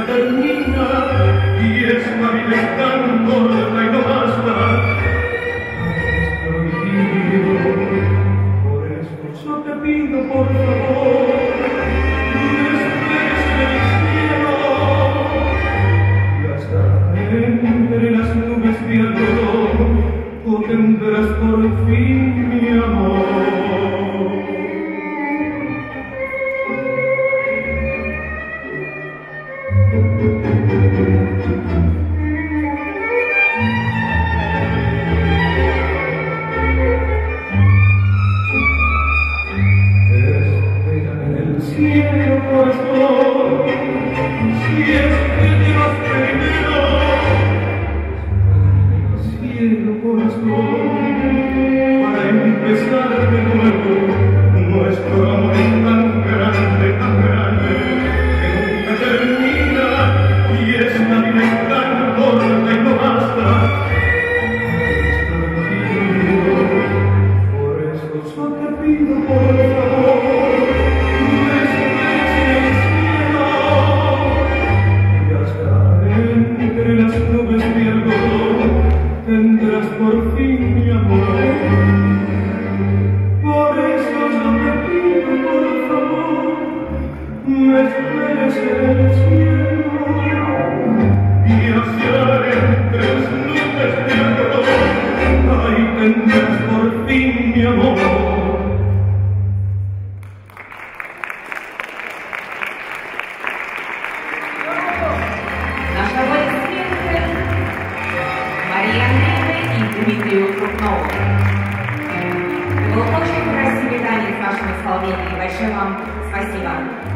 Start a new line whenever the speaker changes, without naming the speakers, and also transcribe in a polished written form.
nunca termina, y esta vida es tan corta y no basta. Por eso yo te pido, por favor, no esperes en el cielo, y hasta entre las nubes de algodón contendrás por fin mi amor. Cielo, corazón, si es que llevas primero, cielo, corazón, para empezar de nuevo, nuestro amor es tan grande, que nunca termina, y esta vida es tan corta y no basta. Por eso yo te pido, por favor, entre las nubes de algodón tendrás por fin mi amor. Por eso yo te pido, por favor, me esperes en el cielo, y hacia entre las nubes de algodón ahí tendrás por fin mi amor.
Дмитрию Крупнову. Был очень красивый танец в вашем исполнении. Большое вам спасибо.